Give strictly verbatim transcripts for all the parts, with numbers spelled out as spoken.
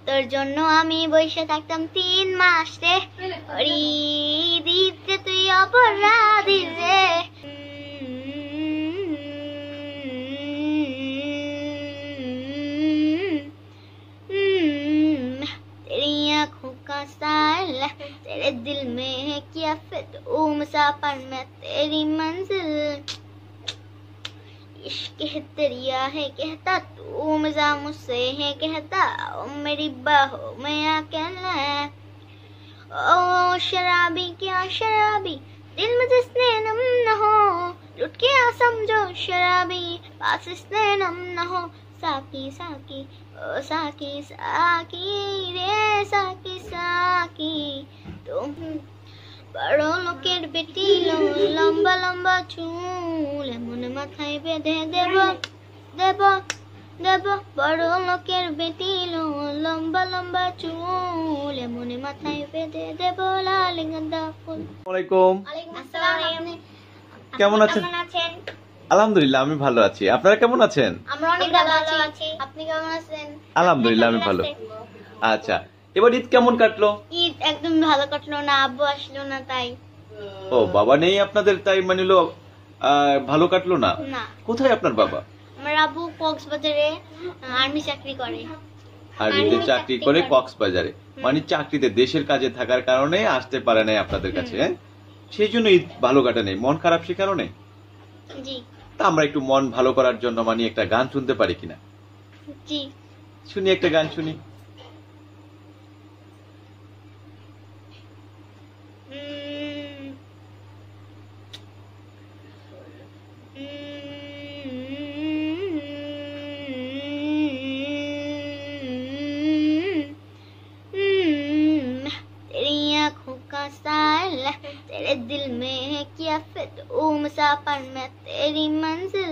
তোর জন্য আমি বসে থাকতাম তিন মাস রে, ওরে দিতে তুই অপরাধী রে। तेरी आँखों का साल तेरे दिल में है क्या फिर ओ मुसाफिर मैं तेरी मंजिल, इश्क है दरिया है कहता तू मजा मुझसे है कहता, ओ मेरी बाहों में आके ले। ओ शराबी क्या शराबी दिल में जिसने नम न हो, लुट के आ समझो शराबी पास इसने नम न हो। साकी साकी ओ साकी साकी रे साकी साकी, तुम বড় লোকের বেটি লো, লম্বা লম্বা চুল এমন মাথায় বেঁধে দেব দেব দেব। বড় লোকের বেটি লো, লম্বা লম্বা চুল এমন মাথায় বেঁধে দেব লাল গাঁদা ফুল। ওয়ালাইকুম আসসালাম। কেমন আছেন? কেমন আছেন? আলহামদুলিল্লাহ আমি ভালো আছি। আপনারা কেমন আছেন? আমরা অনেক ভালো আছি। আপনি কেমন আছেন? আলহামদুলিল্লাহ আমি ভালো। আচ্ছা, এবার ঈদ কেমন কাটলো? ঈদ একদম ভালো কাটলো না, আব্বু আসলো না তাই। ও বাবা নেই আপনাদের, তাই মানিলো ভালো কাটলো না? না। কোথায় আপনার বাবা? আমার আব্বু কক্সবাজারে আর্মি চাকরি করে। আর্মিতে চাকরি করে কক্সবাজারে, মানে চাকরিতে দেশের কাজে থাকার কারণে আসতে পারে নাই আপনাদের কাছে, হ্যাঁ? সেই জন্য ঈদ ভালো কাটে নাই, মন খারাপ সে কারণে? জি। তা আমরা একটু মন ভালো করার জন্য মানে একটা গান শুনতে পারি কিনা? জি। শুনি, একটা গান শুনি। तेरे दिल में है क्या फिर ओ मुसाफिर मैं तेरी मंजिल,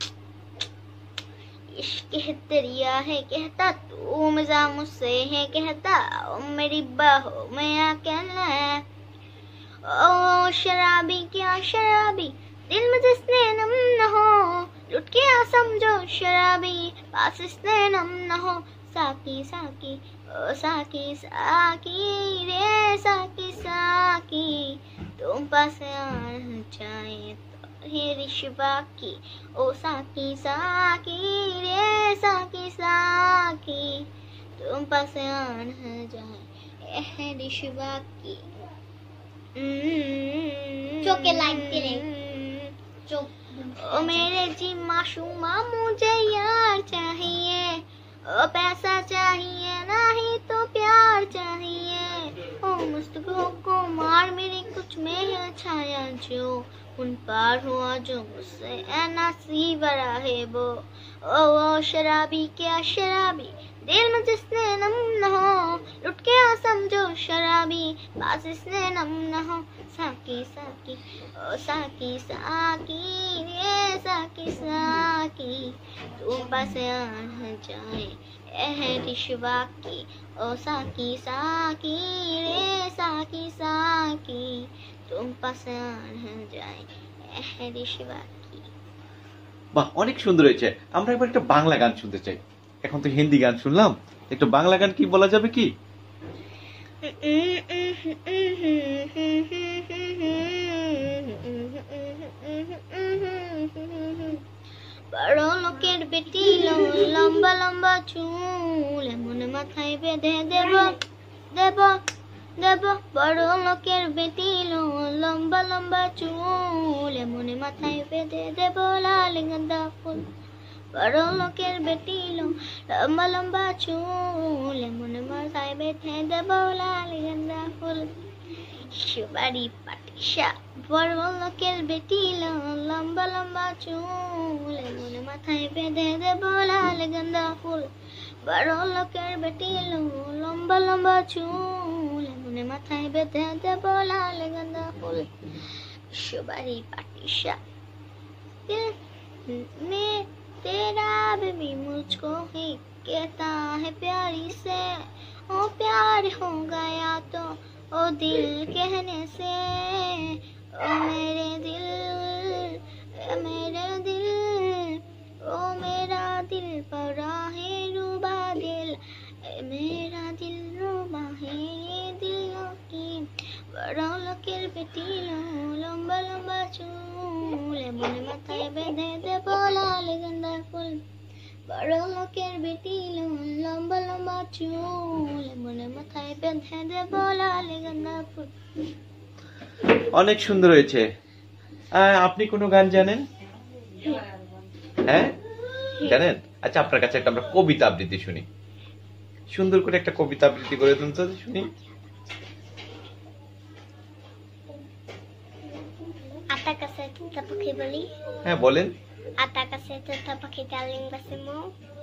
इश्क है दरिया है कहता तू मजा मुझसे है कहता, ओ मेरी बाहों में आके ले। ओ शराबी क्या शराबी दिल में जिसने नम न हो, लुट के आ समझो शराबी पास इसने नम न हो। साकी साकी ओ साकी साकी रे साकी साकी, तुम पास आना चाहे तो है रिश्वा की। ओ साकी साकी रे साकी साकी, तुम पास आना चाहे है रिश्वा की। चौके लाइक दिले चौक। ओ मेरे जी माशूमा मुझे यार चाहिए, ओ पैसा चाहिए नहीं तो प्यार चाहिए। ओ मुस्तकों को मार मेरे कुछ में है छाया जो, उन पार हुआ जो मुझसे नसीब है वो। ओ वो शराबी क्या शराबी दिल में जिसने नम न हो, लुट के आ समझो शराबी पास इसने नम न हो। साकी साकी ओ साकी साकी रे साकी साकी, तुम पास आना चाहे एह रिश्वा की। ओ साकी साकी रे साकी साकी, तुम पास आना जाए एह रिश्वा की। বাহ, অনেক সুন্দর হয়েছে। আমরা এবার একটা বাংলা গান শুনতে চাই। এখন তো হিন্দি গান শুনলাম, একটা বাংলা গান কি বলা যাবে কি? বড় লোকের বেটি লো, লম্বা লম্বা চুল এমন মাথায় বেঁধে দেব দেব দেব। বড় লোকের বেটি লো, লম্বা লম্বা চুল এমন মাথায় বেঁধে দেব লাল গাঁদা ফুল। বড় লোকের বেটি লো, লম্বা লম্বা চুল এমন মাথায় বেঁধে দেব লাল গাঁদা ফুল। সুবারি পাটিসা বড় লোকের বেটি লো, লম্বা লম্বা চুল এমন মাথায় বেঁধে দেব লাল গাঁদা ফুল। বড় লোকের বেটি লো, লম্বা লম্বা চুল এমন মাথায় বেঁধে দেব লাল গাঁদা ফুল। সুবারি পাটিসা दिल में तेरा बेबी मुझको ही कहता है प्यारी से, ओ प्यार हो गया तो ओ दिल कहने से। ओ मेरे दिल मेरे दिल ओ मेरा दिल परा है रूबा दिल, मेरा বেটিলো লম্বা লম্বা চুল এমন মাথায় বেঁধে দেব লাল গাঁদা ফুল বড় লোকের বেটিলো লম্বা লম্বা চুল এমন মাথায় বেঁধে দেব লাল গাঁদা ফুল। অনেক সুন্দর হয়েছে। আহ, আপনি কোনো গান জানেন? হ্যাঁ জানেন? আচ্ছা আপনার কাছে একটা আমরা কবিতা আবৃত্তি শুনি। সুন্দর করে একটা কবিতা আবৃত্তি করে দিন তো শুনি। আতা কাছে তোতা পাখি বলি। হ্যাঁ বলেন। আতা কাছে তোতা পাখি ডালিং বাসে মো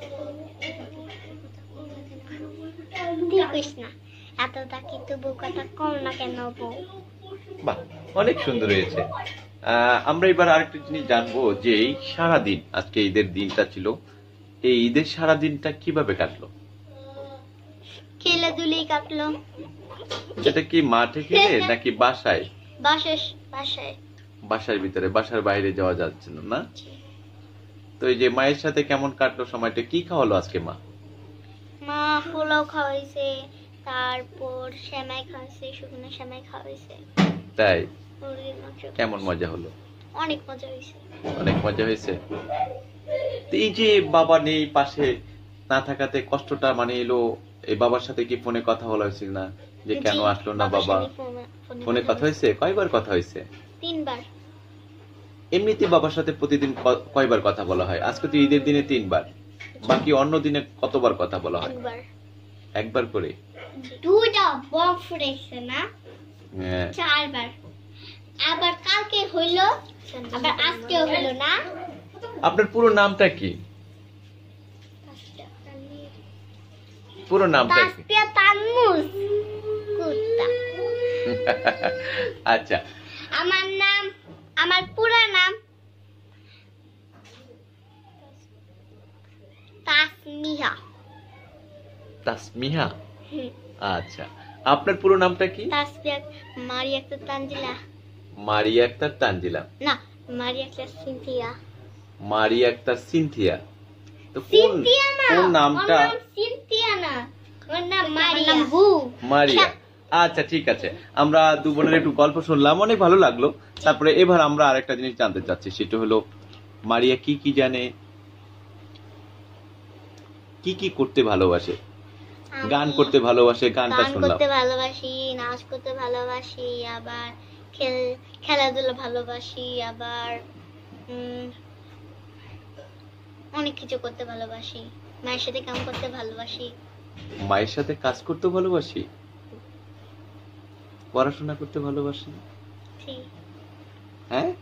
তুই কইস না এত তাকি তবু কথা কম না কেন বউ। বাহ অনেক সুন্দর হয়েছে। আহ, আমরা এবার আরেকটা জিনিস জানবো যে এই সারাদিন আজকে ঈদের দিনটা ছিল, এই ঈদের সারা দিনটা কিভাবে কাটলো? খেলাধুলি কাটলো। এটা কি মাঠে খেলে নাকি বাসায়? বাসায় বাসায় বাসার ভিতরে, বাসার বাইরে যাওয়া যাচ্ছে না না? তো এই যে মায়ের সাথে কেমন কাটলো সময়টা? কি খাওয়ালো আজকে মা? মা পোলাও খাওয়াইছে, তারপর সেমাই খাওয়াইছে, শুকনো সেমাই খাওয়াইছে। তাই? মুরগির মাংস। কেমন মজা হলো? অনেক মজা হয়েছে। অনেক মজা হয়েছে। তো এই যে বাবা নেই পাশে, না থাকাতে কষ্টটা মানে এলো, এই বাবার সাথে কি ফোনে কথা বলা হয়েছিল না যে কেন আসলো না বাবা? ফোনে কথা হয়েছে? কয়বার কথা হয়েছে? তিনবার। এমনিতে বাবার সাথে প্রতিদিন ক- কয়বার কথা বলা হয়? আজকে তো ঈদের দিনে তিনবার, বাকি অন্য দিনে কতবার কথা বলা হয়? একবার। একবার করে? দুইটা বম ফুটাইছে না? হ্যাঁ। চারবার। আবার কালকে হইলো, আবার আজকেও হইলো না? আপনার পুরো নামটা কি? পুরো নামটা কি? তাসপিয়া তানমুস কুত্তা। আচ্ছা আমার নাম, আমার পুরো নাম তাসমিহা। তাসমিহা। হুম। আচ্ছা আপনার পুরো নামটা কি? তাসপিয়া মারিয়া আক্তার তানজিলা। মারিয়া আক্তার তানজিলা। না, মারিয়া আক্তার সিনথিয়া। মারিয়া আক্তার সিনথিয়া। তো কোন সিনথিয়া না, কোন নামটা? ওর নাম সিনথিয়া না, ওর নাম মারিয়া। হু মারিয়া। আচ্ছা ঠিক আছে, আমরা দু বোনের একটু গল্প শুনলাম, অনেক ভালো লাগলো। তারপরে এবার আমরা আরেকটা জিনিস জানতে চাচ্ছি, সেটা হলো মারিয়া কি কি জানে, কি কি করতে ভালোবাসে? গান করতে ভালোবাসে, গানটা গান শুনলাম। করতে ভালোবাসি, নাচ করতে ভালোবাসি, আবার খেল খেলাধুলা ভালোবাসি, আবার উম, অনেক কিছু করতে ভালোবাসি। মায়ের সাথে কাম করতে ভালোবাসি। মায়ের সাথে কাজ করতে ভালোবাসি। পড়াশোনা করতে ভালোবাসি। ঠিক। হ্যাঁ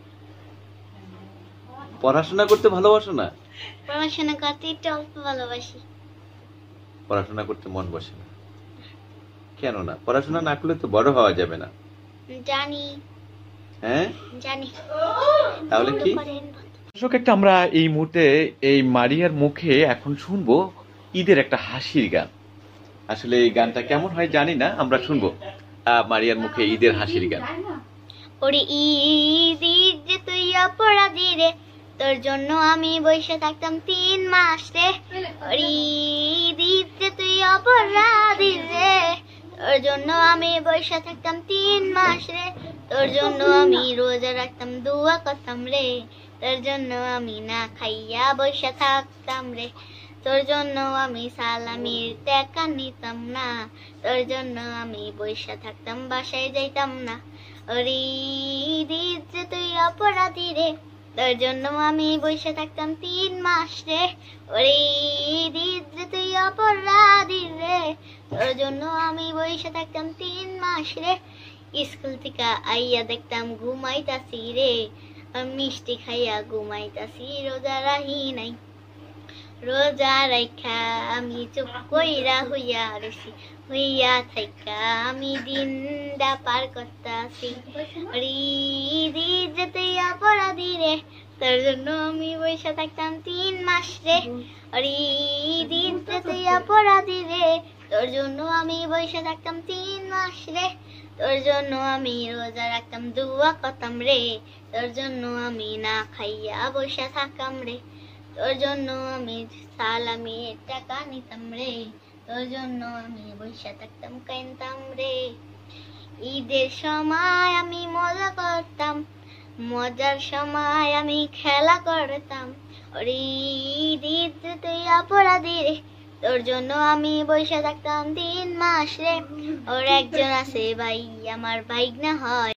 পড়াশোনা করতে ভালোবাসো না? পড়াশোনা করতে একটু অল্প ভালোবাসি। পড়াশোনা করতে মন বসে না কেন? না পড়াশোনা না করলে তো বড় হওয়া যাবে না। জানি হ্যাঁ জানি। তাহলে কি? দর্শক একটা আমরা এই মুহূর্তে এই মারিয়ার মুখে এখন শুনবো ঈদের একটা হাসির গান। আসলে এই গানটা কেমন হয় জানি না, আমরা শুনবো আহ, মারিয়ার মুখে ঈদের হাসির গান। ওরে ঈদ ঈদ যে তুই অপরাধী রে, তোর জন্য আমি বসে থাকতাম তিন মাস রে। ওরে ঈদ ঈদ যে তুই অপরাধী রে, তোর জন্য আমি বসে থাকতাম তিন মাস রে। তোর জন্য আমি রোজা রাখতাম, দোয়া করতাম রে। তোর জন্য আমি না খাইয়া বসে থাকতাম রে। তোর জন্য আমি সালামির টাকা নিতাম না। তোর জন্য আমি বসে থাকতাম, বাসায় যাইতাম না। ওরে ঈদ ঈদ যে তুই অপরাধী রে, তোর জন্য আমি বসে থাকতাম তিন মাস রে। ওরে ঈদ ঈদ যে তুই অপরাধী রে, তোর জন্য আমি বসে থাকতাম তিন মাস রে। স্কুল থেকে আইয়া দেখতাম ঘুমাইতাছি রে, মিষ্টি খাইয়া ঘুমাইতাছি, রোজা রাহি নাই। রোজা রাইখা আমি চুপ কইরা হইয়া রইছি, হইয়া থাইকা আমি দিনটা পার করতাছি। ওরে ঈদ ঈদ যে তুই অপরাধী রে, তোর জন্য আমি বসে থাকতাম তিন মাস রে। ওরে ঈদ ঈদ যে তুই অপরাধী রে, তোর জন্য আমি বসে থাকতাম তিন মাস রে। তোর জন্য আমি রোজা রাখতাম, দোয়া করতাম রে। তোর জন্য আমি না খাইয়া বসে থাকতাম রে। তোর জন্য আমি সালামির টাকা নিতাম রে। তোর জন্য আমি বসে থাকতাম, কাইনতাম রে। ঈদের সময় আমি মজা করতাম, মজার সময় আমি খেলা করতাম। ওরে ঈদ ঈদ তুই অপরাধী রে, তোর জন্য আমি বসে থাকতাম তিন মাস রে। ওর একজন আছে ভাই, আমার ভাইগনা হয়।